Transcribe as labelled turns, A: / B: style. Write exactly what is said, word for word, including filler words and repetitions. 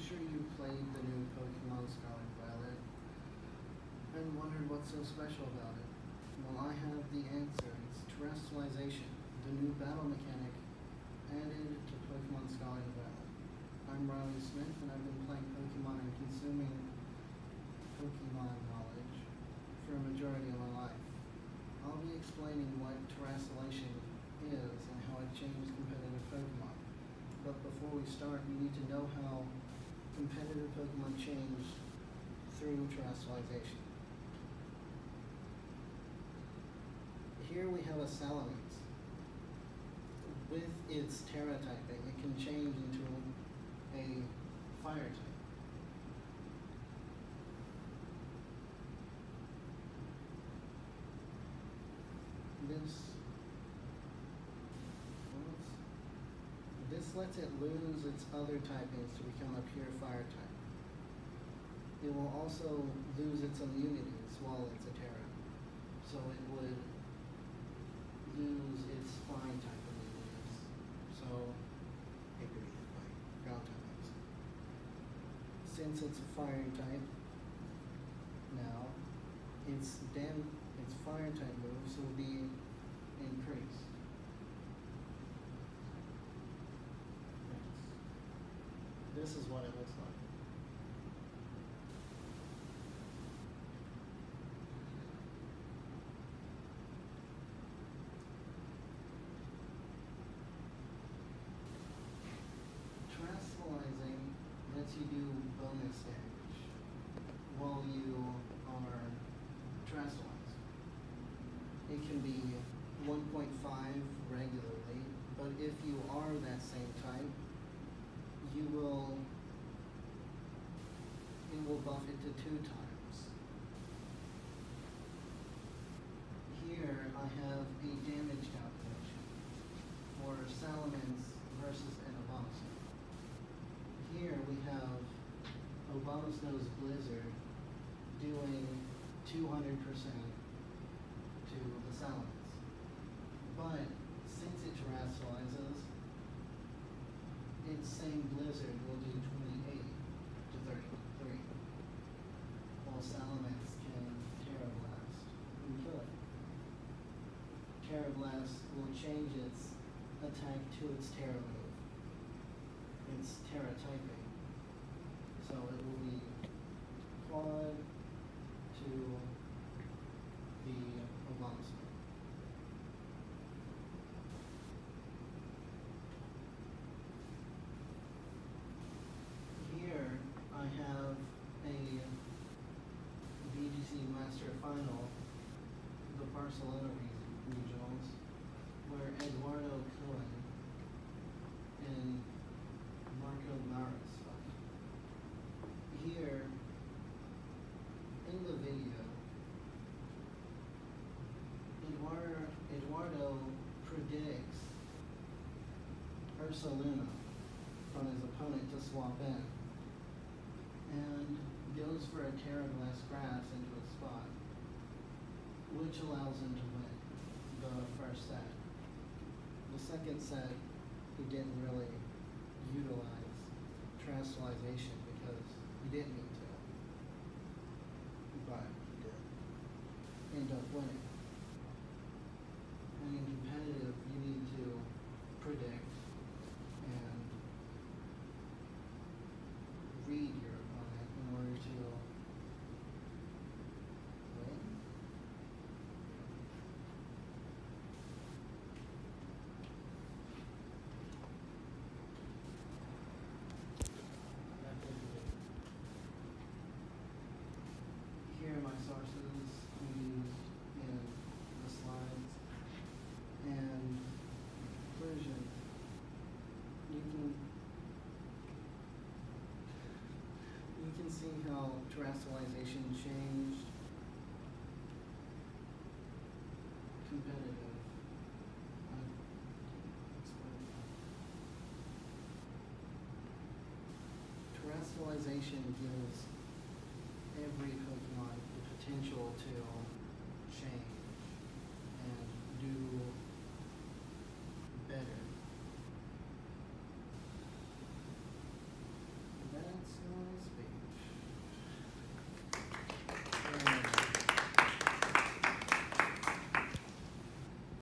A: sure you played the new Pokemon Scarlet Violet and wondered what's so special about it. Well, I have the answer. It's terrestrialization, the new battle mechanic added to Pokemon Scarlet Violet. I'm Riley Smith, and I've been playing Pokemon and consuming Pokemon knowledge for a majority of my life. I'll be explaining what terrestrialization is and how it changes competitive Pokemon. But before we start, we need to know how competitive Pokemon change through terrestrialization. Here we have a Salamence. With its Terra typing, it can change into a Fire type. This, this lets it lose its other typings to become a pure Fire type. It will also lose its immunities while it's a Terra. So it would lose its flying type immunities. So it could be hit by ground types. Since it's a fire type, now its dam its fire type moves will be increased. This is what it looks like. Terrestrializing lets you do bonus damage while you are terrestrialized. It can be one point five regularly, but if you are that same type, you will it will buff it to two times. Here I have a damage calculation for Salamence versus an Abomasnow. Here we have Abomasnow's Blizzard doing two hundred percent to the Salamence. But since it terrestrializes, its same Blizzard will do twenty-eight to thirty-three, while Salamence can Terra Blast and kill it. Terra Blast will change its attack to its Terra move, its Terra typing. So it will be quad to the Abomasnow. Here I have a V G C Master Final, the Barcelona regionals, where Eduardo Cohen and Marco Maris fight. Here in the video, Eduardo, Eduardo predicts Ursaluna from his opponent to swap in, and goes for a Terra Blast Grass into a spot, which allows him to win the first set. The second set, he didn't really utilize terrestrialization because he didn't need to, but he did end up winning. And in competitive, you need to predict and read your opponent in order to win. Here are my sources used in the slides, and conclusion. You can you can see how terrestrialization changed competitive. Uh, Terrestrialization gives every Pokemon the potential to change.